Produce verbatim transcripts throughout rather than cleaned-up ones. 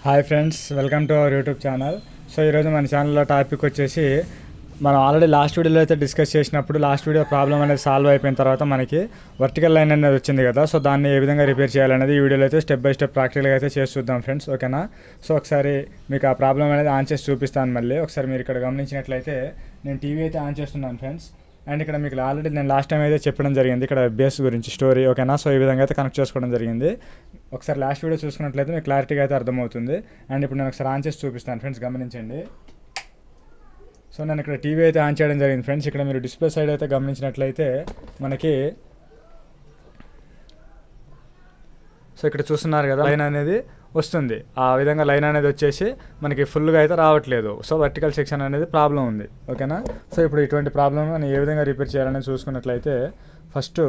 Hi friends, welcome to our YouTube channel. So ఈరోజు మన ఛానల్లో టాపిక్ వచ్చేసి మనం ఆల్రెడీ లాస్ట్ వీడియోలో అయితే డిస్కస్ చేసినప్పుడు లాస్ట్ వీడియో ప్రాబ్లం అనేది సాల్వ్ అయిపోయిన తర్వాత మనకి వర్టికల్ లైన్ అనేది వచ్చింది కదా. సో దాన్ని ఏ విధంగా రిపేర్ చేయాలనేది ఈ వీడియోలో అయితే స్టెప్ బై స్టెప్ ప్రాక్టికల్గా అయితే చేసి చూద్దాం ఫ్రెండ్స్, ఓకేనా. సో ఒకసారి మీకు ఆ ప్రాబ్లం అనేది ఆన్ చేసి చూపిస్తాను. మళ్ళీ ఒకసారి మీరు ఇక్కడ గమనించినట్లయితే నేను టీవీ అయితే ఆన్ చేస్తున్నాను ఫ్రెండ్స్. అండ్ ఇక్కడ మీకు ఆల్రెడీ నేను లాస్ట్ టైం అయితే చెప్పడం జరిగింది ఇక్కడ బేస్ గురించి స్టోరీ, ఓకేనా. సో ఈ విధంగా అయితే కనెక్ట్ చేసుకోవడం జరిగింది. ఒకసారి లాస్ట్ వీడియో చూసుకున్నట్లయితే మీకు క్లారిటీగా అయితే అర్థమవుతుంది. అండ్ ఇప్పుడు నేను ఒకసారి ఆన్ చేసి చూపిస్తాను ఫ్రెండ్స్, గమనించండి. సో నేను ఇక్కడ టీవీ అయితే ఆన్ చేయడం జరిగింది ఫ్రెండ్స్. ఇక్కడ మీరు డిస్ప్లే సైడ్ అయితే గమనించినట్లయితే మనకి సో ఇక్కడ చూస్తున్నారు కదా, లైన్ అనేది వస్తుంది. ఆ విధంగా లైన్ అనేది వచ్చేసి మనకి ఫుల్గా అయితే రావట్లేదు. సో వర్టికల్ సెక్షన్ అనేది ప్రాబ్లం ఉంది, ఓకేనా. సో ఇప్పుడు ఇటువంటి ప్రాబ్లమ్ నేను ఏ విధంగా రిపేర్ చేయాలని చూసుకున్నట్లయితే ఫస్ట్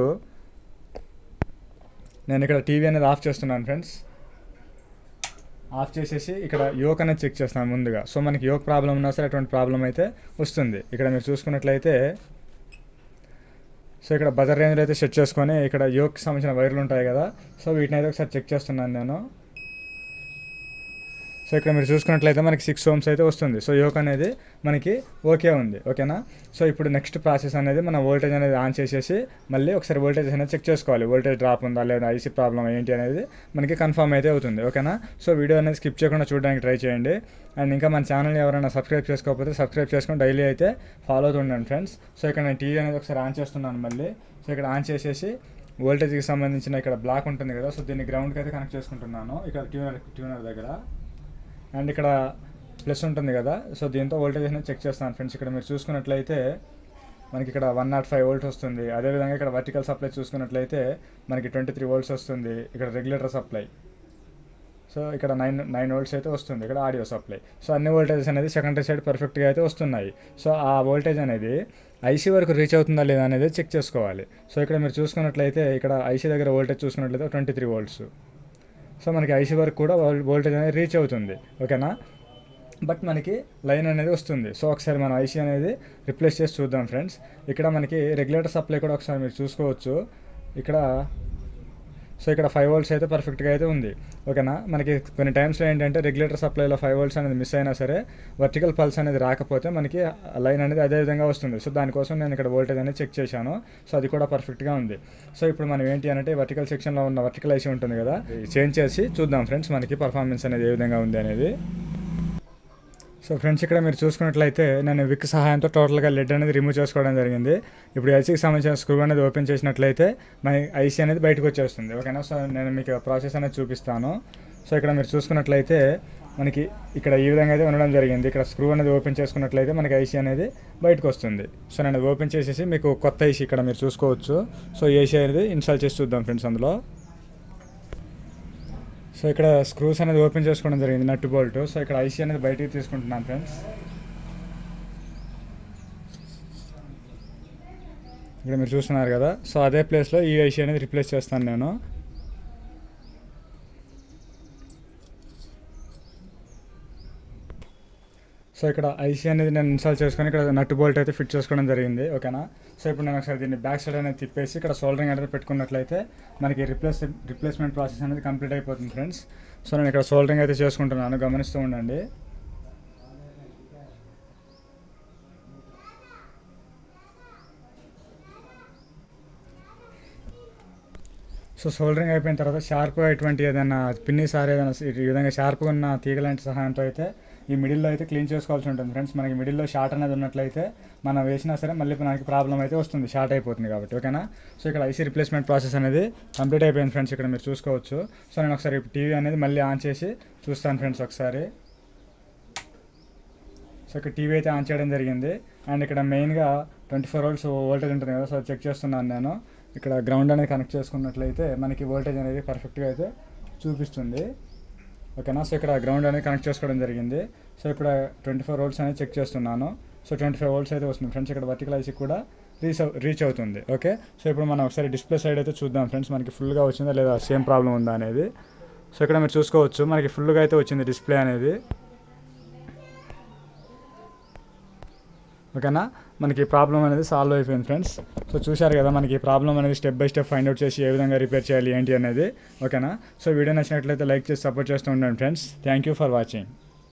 నేను ఇక్కడ టీవీ అనేది ఆఫ్ చేస్తున్నాను ఫ్రెండ్స్. ఆఫ్ చేసేసి ఇక్కడ యోక్ అనేది చెక్ చేస్తాను ముందుగా. సో మనకి యోక్ ప్రాబ్లం ఉన్నా సరే అటువంటి ప్రాబ్లం అయితే వస్తుంది. ఇక్కడ మీరు చూసుకున్నట్లయితే సో ఇక్కడ బజర్ రేంజ్లో అయితే సెట్ చేసుకొని ఇక్కడ యోక్కి సంబంధించిన వైర్లు ఉంటాయి కదా, సో వీటిని అయితే ఒకసారి చెక్ చేస్తున్నాను నేను. సో ఇక్కడ మీరు చూసుకున్నట్లయితే మనకి సిక్స్ ఓమ్స్ అయితే వస్తుంది. సో యోక్ అనేది మనకి ఓకే ఉంది, ఓకేనా. సో ఇప్పుడు నెక్స్ట్ ప్రాసెస్ అనేది మన వోల్టేజ్ అనేది ఆన్ చేసేసి మళ్ళీ ఒకసారి వోల్టేజ్ అనేది చెక్ చేసుకోవాలి. వోల్టేజ్ డ్రాప్ ఉందా లేదా, ఐసీ ప్రాబ్లం ఏంటి అనేది మనకి కన్ఫర్మ్ అయితే అవుతుంది, ఓకేనా. సో వీడియో అనేది స్కిప్ చేయకుండా చూడడానికి ట్రై చేయండి. అండ్ ఇంకా మన ఛానల్ని ఎవరైనా సబ్స్క్రైబ్ చేసుకోకపోతే సబ్స్క్రైబ్ చేసుకొని డైలీ అయితే ఫాలో అవుతుండండి ఫ్రెండ్స్. సో ఇక్కడ నేను టీవీ అనేది ఒకసారి ఆన్ చేస్తున్నాను మళ్ళీ. సో ఇక్కడ ఆన్ చేసేసి వోల్టేజ్కి సంబంధించిన ఇక్కడ బ్లాక్ ఉంటుంది కదా, సో దీన్ని గ్రౌండ్కి అయితే కనెక్ట్ చేసుకుంటున్నాను ఇక్కడ ట్యూనర్ ట్యూనర్ దగ్గర. అండ్ ఇక్కడ ప్లస్ ఉంటుంది కదా, సో దీంతో వోల్టేజ్ అనేది చెక్ చేస్తాను ఫ్రెండ్స్. ఇక్కడ మీరు చూసుకున్నట్లయితే మనకి ఇక్కడ వన్ నాట్ ఫైవ్ వోల్ట్ వస్తుంది. అదేవిధంగా ఇక్కడ వర్టికల్ సప్లై చూసుకున్నట్లయితే మనకి ట్వంటీ త్రీ వోల్ట్స్ వస్తుంది. ఇక్కడ రెగ్యులేటర్ సప్లై సో ఇక్కడ నైన్ నైన్ వోల్ట్స్ అయితే వస్తుంది. ఇక్కడ ఆడియో సప్లై. సో అన్ని వోల్టేజెస్ అనేది సెకండరీ సైడ్ పర్ఫెక్ట్గా అయితే వస్తున్నాయి. సో ఆ వోల్టేజ్ అనేది ఐసీ వరకు రీచ్ అవుతుందా లేదా అనేది చెక్ చేసుకోవాలి. సో ఇక్కడ మీరు చూసుకున్నట్లయితే ఇక్కడ ఐసీ దగ్గర వోల్టేజ్ చూసుకున్నట్లయితే ట్వంటీ త్రీ వోల్ట్స్. సో మనకి ఐసీ వరకు కూడా వోల్టేజ్ అనేది రీచ్ అవుతుంది, ఓకేనా. బట్ మనకి లైన్ అనేది వస్తుంది. సో ఒకసారి మనం ఐసీ అనేది రిప్లేస్ చేసి చూద్దాం ఫ్రెండ్స్. ఇక్కడ మనకి రెగ్యులేటర్ సప్లై కూడా ఒకసారి మీరు చూసుకోవచ్చు ఇక్కడ. సో ఇక్కడ ఫైవ్ వోల్ట్స్ అయితే పర్ఫెక్ట్గా అయితే ఉంది, ఓకేనా. మనకి కొన్ని టైమ్స్లో ఏంటంటే రెగ్యులేటర్ సప్లైలో ఫైవ్ వోల్ట్స్ అనేది మిస్ అయినా సరే వర్టికల్ పల్స్ అనేది రాకపోతే మనకి లైన్ అనేది అదే విధంగా వస్తుంది. సో దానికోసం నేను ఇక్కడ వోల్టేజ్ అనేది చెక్ చేశాను. సో అది కూడా పర్ఫెక్ట్గా ఉంది. సో ఇప్పుడు మనం ఏంటి అంటే వర్టికల్ సెక్షన్లో ఉన్న వర్టికల్ ఐసీ ఉంటుంది కదా, చేంజ్ చేసి చూద్దాం ఫ్రెండ్స్ మనకి పర్ఫార్మెన్స్ అనేది ఏ విధంగా ఉంది అనేది. సో ఫ్రెండ్స్ ఇక్కడ మీరు చూసుకున్నట్లయితే నేను విక్ సహాయంతో టోటల్గా లెడ్ అనేది రిమూవ్ చేసుకోవడం జరిగింది. ఇప్పుడు ఐసీకి సంబంధించిన స్క్రూ అనేది ఓపెన్ చేసినట్లయితే మన ఐసీ అనేది బయటకు వచ్చేస్తుంది, ఓకేనా. సో నేను మీకు ప్రాసెస్ అనేది చూపిస్తాను. సో ఇక్కడ మీరు చూసుకున్నట్లయితే మనకి ఇక్కడ ఈ విధంగా అయితే ఉండడం జరిగింది. ఇక్కడ స్క్రూ అనేది ఓపెన్ చేసుకున్నట్లయితే మనకి ఐసీ అనేది బయటకు వస్తుంది. సో నేను ఓపెన్ చేసేసి మీకు కొత్త ఐసీ ఇక్కడ మీరు చూసుకోవచ్చు. సో ఏసీ అనేది ఇన్స్టాల్ చేసి చూద్దాం ఫ్రెండ్స్ అందులో. సో ఇక్కడ స్క్రూస్ అనేది ఓపెన్ చేసుకోవడం జరిగింది, నట్ బోల్ట్. సో ఇక్కడ ఐసీ అనేది బయటికి తీసుకుంటున్నాను ఫ్రెండ్స్. ఇక్కడ మీరు చూస్తున్నారు కదా, సో అదే ప్లేస్లో ఈ ఐసీ అనేది రిప్లేస్ చేస్తాను నేను. సో ఇక్కడ ఐసీ అనేది నేను ఇన్స్టాల్ చేసుకొని ఇక్కడ నట్ బోల్ట్ అయితే ఫిట్ చేసుకోవడం జరిగింది, ఓకేనా. సో ఇప్పుడు నేను ఒకసారి దీన్ని బ్యాక్ సైడ్ అనేది తిప్పేసి ఇక్కడ సోల్డరింగ్ అనేది పెట్టుకున్నట్లయితే మనకి రిప్లేస్ రిప్లేస్మెంట్ ప్రాసెస్ అనేది కంప్లీట్ అయిపోతుంది ఫ్రెండ్స్. సో నేను ఇక్కడ సోల్డరింగ్ అయితే చేసుకుంటున్నాను, గమనిస్తూ ఉండండి. సో సోల్డరింగ్ అయిపోయిన తర్వాత షార్ప్గా ఎటువంటి ఏదైనా పిన్ని సార్ ఏదైనా ఈ విధంగా షార్ప్గా ఉన్న తీగ లాంటి సహాయంతో అయితే ఈ మిడిల్లో అయితే క్లీన్ చేసుకోవాల్సి ఉంటుంది ఫ్రెండ్స్. మనకి మిడిల్లో షార్ట్ అనేది ఉన్నట్లయితే మనం వేసినా సరే మళ్ళీ మనకి ప్రాబ్లం అయితే వస్తుంది, షార్ట్ అయిపోతుంది కాబట్టి, ఓకేనా. సో ఇక్కడ ఐసీ రిప్లేస్మెంట్ ప్రాసెస్ అనేది కంప్లీట్ అయిపోయింది ఫ్రెండ్స్, ఇక్కడ మీరు చూసుకోవచ్చు. సో నేను ఒకసారి టీవీ అనేది మళ్ళీ ఆన్ చేసి చూస్తాను ఫ్రెండ్స్ ఒకసారి. సో ఇక్కడ టీవీ అయితే ఆన్ చేయడం జరిగింది. అండ్ ఇక్కడ మెయిన్గా ట్వంటీ ఫోర్ వోల్ట్స్ వోల్టేజ్ ఉంటుంది కదా, సో చెక్ చేస్తున్నాను నేను. ఇక్కడ గ్రౌండ్ అనేది కనెక్ట్ చేసుకున్నట్లయితే మనకి వోల్టేజ్ అనేది పర్ఫెక్ట్గా అయితే చూపిస్తుంది, ఓకేనా. సో ఇక్కడ గ్రౌండ్ అనేది కనెక్ట్ చేసుకోవడం జరిగింది. సో ఇక్కడ ట్వంటీ ఫోర్ వోల్ట్స్ అనేది చెక్ చేస్తున్నాను. సో ట్వంటీ ఫైవ్ వోల్ట్స్ అయితే వస్తుంది ఫ్రెండ్స్. ఇక్కడ వర్టికల్ ఐసీ కూడా రీచ్ రీచ్ అవుతుంది, ఓకే. సో ఇప్పుడు మనం ఒకసారి డిస్ప్లే సైడ్ అయితే చూద్దాం ఫ్రెండ్స్ మనకి ఫుల్గా వచ్చిందా లేదా, సేమ్ ప్రాబ్లం ఉందా అనేది. సో ఇక్కడ మీరు చూసుకోవచ్చు మనకి ఫుల్గా అయితే వచ్చింది డిస్ప్లే అనేది, ఓకేనా. మనకి ప్రాబ్లం అనేది సాల్వ్ అయిపోయింది ఫ్రెండ్స్. సో చూశారు కదా మనకి ప్రాబ్లం అనేది step by step find out చేసి ఏ విధంగా రిపేర్ చేయాలి ఏంటి అనేది. ఓకేనా. సో వీడియో నచ్చినట్లయితే లైక్ చేసి సపోర్ట్ చేస్తూ ఉండండి friends. Thank you for watching.